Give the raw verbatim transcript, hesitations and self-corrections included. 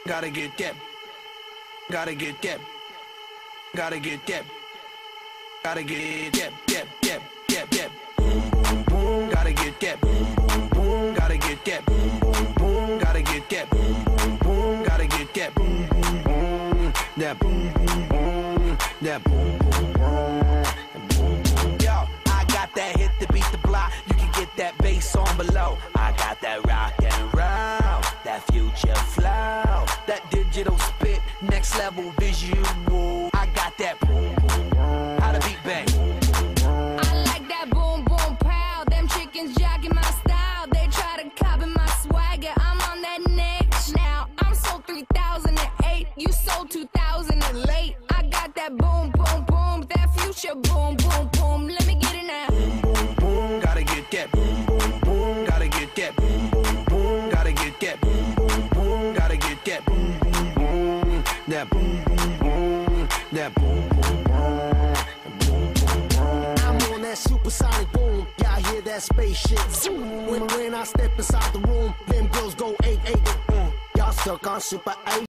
Gotta get that. Gotta get that. Gotta get that. Gotta get that. That. That. That. That. Boom, boom, boom. Gotta get that. Boom, boom, boom. Gotta get that. Boom, boom, boom. Gotta get that. Boom, boom, boom. Gotta get that. Boom, boom, boom. That boom, boom, boom. That boom, boom, boom. Yo, I got that hit to beat the block. You can get that bass on below. I got that rock and roll, that future flow, that digital spit, next level visual. I got that boom, boom, boom. How to beat bang. I like that boom, boom, pow. Them chickens jacking my style. They try to copy my swagger. I'm on that next now. I'm sold three thousand eight. You sold two thousand late. I got that boom, boom, boom. That future boom, boom, boom. Let me get it now. Boom, boom, boom. Gotta get that. Boom, boom, boom. Gotta get that. Boom, boom, boom. Gotta get that. Boom, boom, boom. Gotta get that. Boom, boom, boom. That boom, boom, boom. That boom, boom, boom. I'm on that supersonic boom. Y'all hear that spaceship zoom. When, when I step inside the room, them girls go eight eight. Mm. Y'all stuck on super eight.